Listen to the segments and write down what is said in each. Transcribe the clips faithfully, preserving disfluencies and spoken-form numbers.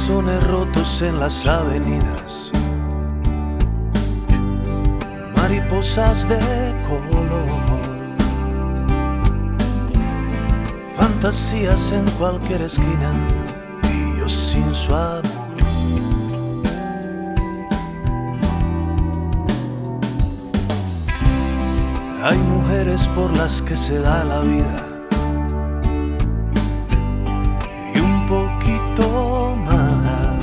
corazones rotos en las avenidas, mariposas de color, fantasías en cualquier esquina y yo sin su amor. Hay mujeres por las que se da la vida y un poquito más.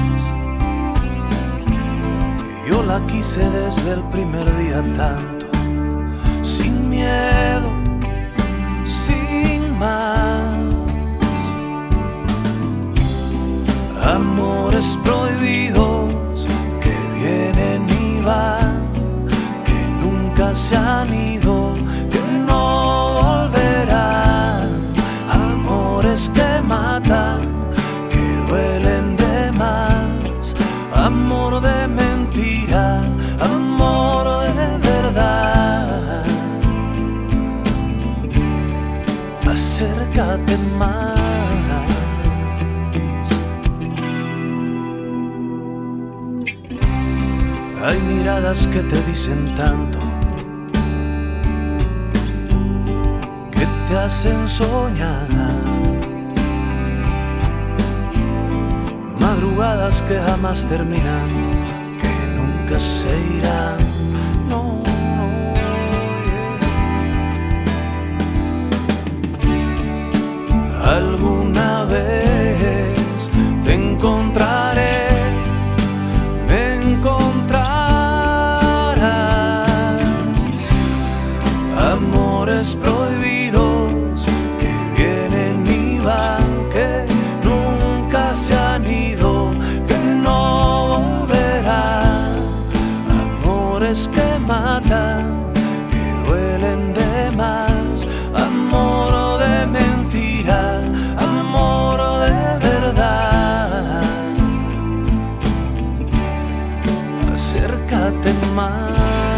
Yo la quise desde el primer día tanto, sin miedo, sin más. Amores prohibidos que vienen y van, que nunca se han ido, que no volverán. Amores que matan, que duelen de más. Amor de mentira, amor de verdad. Acércate más. Hay miradas que te dicen tanto, que te hacen soñar. Madrugadas que jamás terminan, que nunca se irán. No, no, yeah. Alguna vez te encontraré, me encontrarás. Amores prohibidos que vienen y van, que nunca se han ido, que no volverán. Amores que matan, que duelen de más. Amor de mentira, amor de verdad. Acércate más.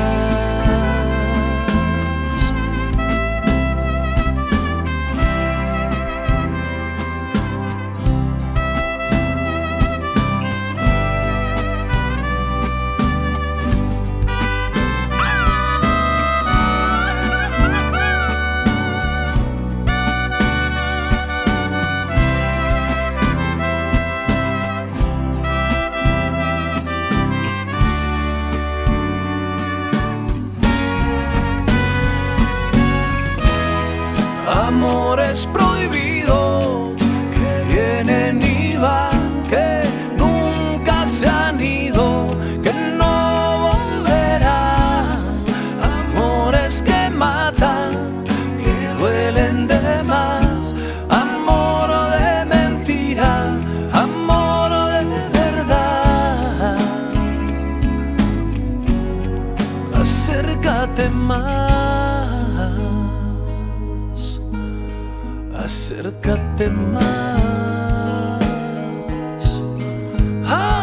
Amores prohibidos que vienen y van, que nunca se han ido, que no volverán. Amores que matan, que duelen de más. Amor de mentira, amor de verdad. Acércate más. Acércate más.